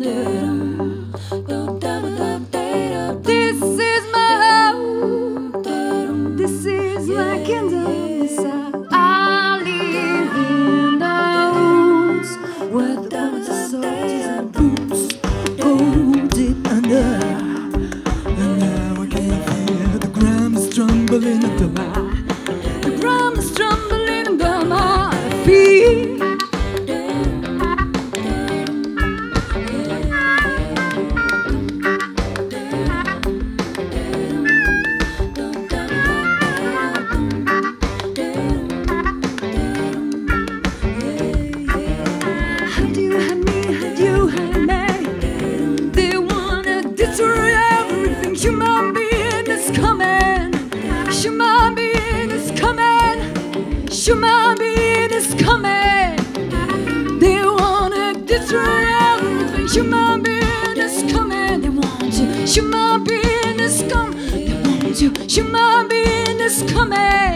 This is my home. This is my kingdom. I live in the homes where the woods are salty and boots go deep under. And now I can feel the ground is trembling under my The ground is trembling under my feet. Had you had me. They wanna destroy everything. Human being is coming. Human being is coming. Human being is coming. They wanna destroy everything. Human being is coming. They want you. Human being is coming. They want you. Human being is coming.